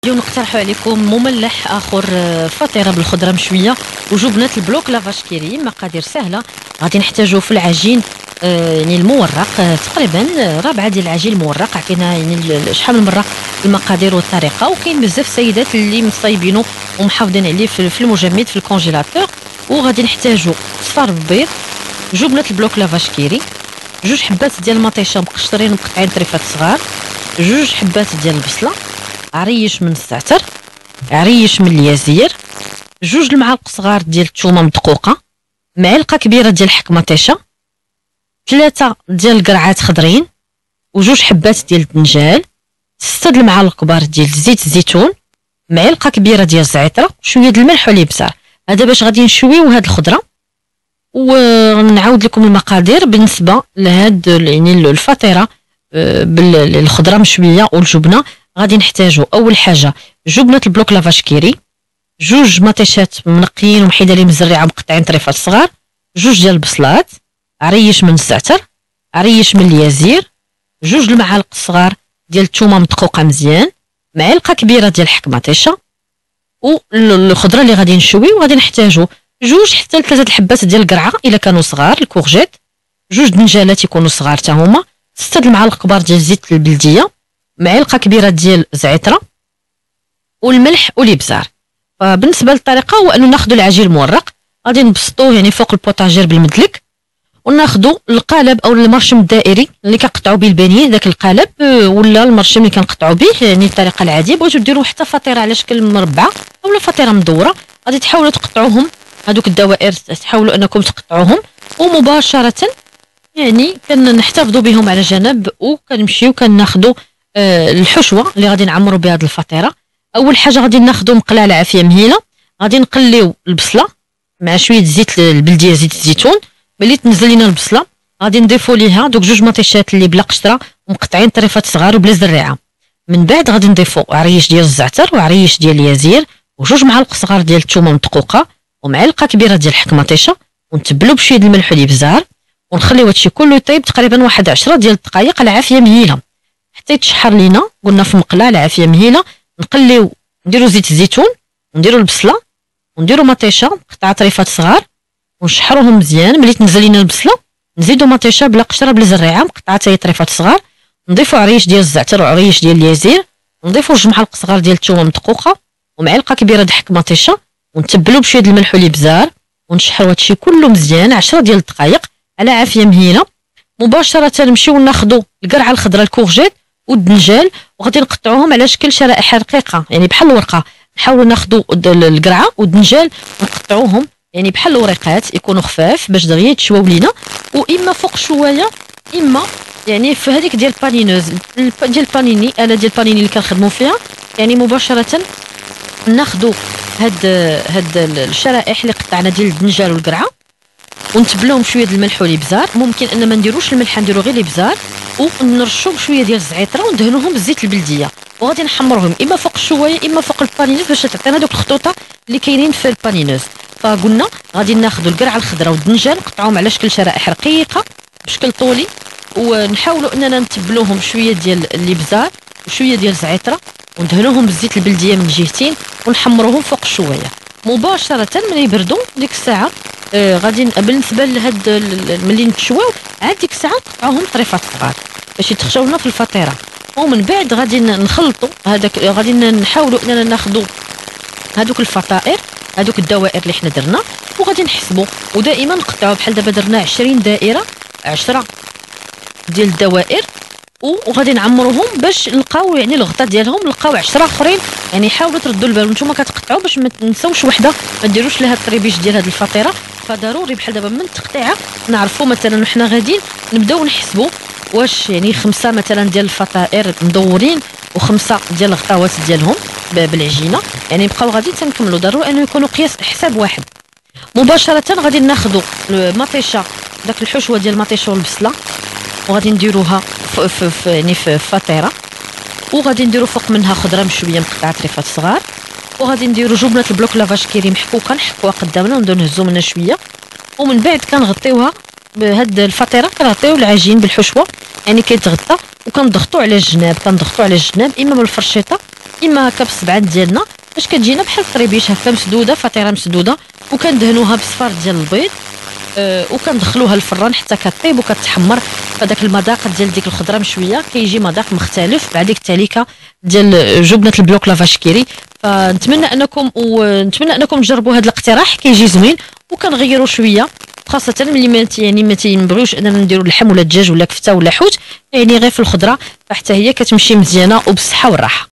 اليوم نقترح عليكم مملح اخر فطيره بالخضره مشويه وجبنه البلوك لافاش كيري. مقادير سهله. غادي نحتاجو في العجين يعني المورق تقريبا ربعه ديال العجين المورق. عطينا يعني شحال من مره المقادير والطريقه، وكاين بزاف سيدات اللي مصايبينه ومحافظين عليه في المجمد في الكونجيلاتور. وغادي نحتاجو صفار البيض، جبنه البلوك لافاش كيري، جوج حبات ديال المطيشه مقشرين ومقطعين طريفات صغار، جوج حبات ديال البصله، عريش من الزعتر، عريش من اليازير، جوج المعالق صغار ديال الثومه مدقوقه، معلقه كبيره ديال الحك مطيشه، 3 ديال القرعات خضرين، وجوج حبات ديال الدنجال، 6 د المعالق كبار ديال زيت الزيتون، معلقه كبيره ديال الزعتره، شويه د الملح والابزار. هذا باش غادي نشويو هاد الخضره. ونعاود لكم المقادير بالنسبه لهاد يعني الفطيره بالخضره مشويه والجبنه. غادي نحتاجو اول حاجه جبنه البلوك لافاش كيري، جوج مطيشات منقيين ومحيدالين من الزريعه مقطعين طريفات صغار، جوج ديال البصلات، عريش من الزعتر، عريش من اليازير، جوج المعالق الصغار ديال الثومه مدقوقه مزيان، معلقه كبيره ديال الحك مطيشه. والخضره اللي غادي نشوي وغادي نحتاجو جوج حتى ل3 الحبات ديال القرعه الا كانوا صغار الكورجيت، جوج دنجالات يكونوا صغار حتى هما، 6 د المعالق كبار ديال زيت البلديه، معلقه كبيره ديال الزعتره، والملح والابزار. فبالنسبه للطريقه هو انه ناخذ العجين المورق غادي نبسطوه يعني فوق البوطاجير بالمدلك، وناخذ القالب او المرشم الدائري اللي كنقطعوا به البانيه، داك القالب ولا المرشم اللي كنقطعوا به يعني الطريقه العاديه. بغيتو ديروا حتى فطيره على شكل مربع اولا فطيره مدوره، غادي تحاولوا تقطعوهم هذوك الدوائر، تحاولوا انكم تقطعوهم ومباشره يعني كنحتفظوا بهم على جنب، وكنمشيو كناخذوا الحشوه اللي غادي نعمروا بها هذه الفطيره. اول حاجه غادي ناخذوا مقله على عافيه مهيله، غادي نقليو البصله مع شويه زيت البلديه زيت الزيتون. ملي تنزل لينا البصله غادي نضيفوا ليها دوك جوج مطيشات اللي بلا قشره ومقطعين طريفات صغار وبلا زريعه. من بعد غادي نضيفوا عريش ديال الزعتر وعريش ديال اليازير وجوج معالق صغار ديال الثومه مدقوقه ومعلقه كبيره ديال الحك مطيشه، ونتبلوا بشويه د الملح والابزار، ونخليو هادشي كله يطيب تقريبا واحد 10 ديال الدقائق على عافيه مهيله حتى يتشحر لينا. قلنا في مقله على عافيه مهيله. نقليو نديرو زيت الزيتون ونديرو البصله ونديرو مطيشه قطع طريفات صغار ونشحروهم مزيان. ملي تنزل لينا البصله نزيدو مطيشه بلا قشره بلا زريعه مقطعه حتى هي طريفات صغار، نضيفو عريش ديال الزعتر وعريش ديال اليازير، نضيفو جوج معالق صغار ديال الثومه مدقوقه ومعلقه كبيره د حك مطيشه، ونتبلو بشويه د الملح والابزار، ونشحرو هادشي كله مزيان 10 ديال الدقائق على عافيه مهيله. مباشره نمشيو ناخذوا القرعه الخضراء الكورجيت والدنجال وغادي نقطعوهم على شكل شرائح رقيقه يعني بحال الورقه. نحاولوا ناخذوا القرعه والدنجال ونقطعوهم يعني بحال الوريقات يكونوا خفاف باش دغيا يتشواو لينا، واما فوق شويه اما يعني في هذيك ديال البانينوز ديال البانيني، انا ديال البانيني اللي كنخدموا فيها يعني مباشره ناخذوا هاد الشرائح اللي قطعنا ديال الدنجال والقرعه ونتبلوهم شويه د الملح والابزار. ممكن ان ما نديروش الملح نديرو غير الابزار، ونرشوا بشويه ديال الزعتره وندهنوهم بالزيت البلديه، وغادي نحمرهم اما فوق الشوايه اما فوق البانينوز باش تعطينا دوك الخطوطه اللي كاينين في البانينوز. فقلنا غادي ناخذوا القرعه الخضراء والدنجال نقطعوهم على شكل شرائح رقيقه بشكل طولي، ونحاولوا اننا نتبلوهم بشويه ديال الابزار وشويه ديال الزعتره وندهنوهم بالزيت البلديه من الجهتين ونحمروهم فوق الشوايه. مباشره ملي يبردوا ديك الساعه غادي بالنسبه لهاد ملي نتشواو عاد ديك الساعه نقطعوهم طريفات صغار باش يتخشاو لنا في الفطيره. ومن بعد غادي نخلطوا هذاك، غادي نحاولوا اننا ناخذوا هذوك الفطائر هذوك الدوائر اللي حنا درنا وغادي نحسبوا، ودائما نقطعوا بحال دابا درنا 20 دائره 10 ديال الدوائر، وغادي نعمروهم باش نلقاو يعني الغطاء ديالهم نلقاو 10 اخرين. يعني حاولوا تردوا البال وانتم كتقطعوا باش ما تنساوش وحده ما ديروش لها الطريبيش ديال هذه الفطيره. فضروري بحال دابا من التقطيعه نعرفوا مثلا حنا غاديين نبداو نحسبوا واش يعني 5 مثلا ديال الفطائر مدورين و5 ديال الغطاوات ديالهم بالعجينه، يعني نبقاو غادي تنكملوا. ضروري انه يكونوا قياس حساب واحد. مباشره غادي ناخذوا المطيشه داك الحشوه ديال المطيشه والبصله وغادي نديروها في يعني في فطيره، وغادي نديروا فوق منها خضره مشويه مقطعه طريفات صغار، وغادي نديروا جبنه البلوك لافاش كيري محكوكه نحكوها قدامنا ونبداو نهزوا منها شويه. ومن بعد كنغطيوها بهاد الفطيره كنغطيو العجين بالحشوه يعني كيتغطى وكنضغطوا على الجناب، اما بالفرشيطه اما هكا بالصبعات ديالنا، باش كتجينا بحال الطريبيش هكا مسدوده، فطيره مسدوده، وكندهنوها بصفار ديال البيض. وكندخلوها الفران حتى كطيب وكتحمر. فداك المذاق ديال ديك الخضره مشويه كيجي مذاق مختلف مع ديك التاليكه ديال جبنه البلوك لافاش كيري. فنتمنى انكم تجربوا هذا الاقتراح، كيجي زوين. وكنغيروا شويه، خاصه ملي ما تينبغيوش اننا نديروا اللحم ولا الدجاج ولا كفته ولا حوت، يعني غير في الخضره، فحتى هي كتمشي مزيانه وبالصحه والراحه.